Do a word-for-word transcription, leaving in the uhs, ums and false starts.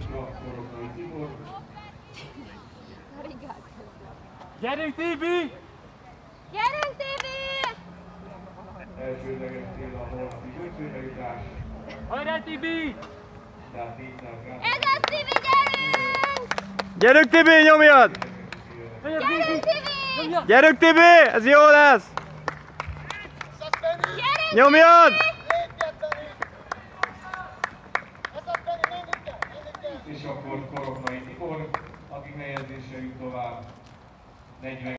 Gyerünk, Tibi! Gyerünk, Tibi! Elsődleges cél a holnapi ötvenre jutás. Hajrá, Tibi! Ez az, Tibi, gyerünk! Gyerünk, Tibi, nyomjad! Gyerünk, Tibi! Gyerünk, Tibi! Ez jó lesz! Gyerünk, Nyomjad! És akkor Koroknai Tibor, aki helyezésre jut tovább. negyven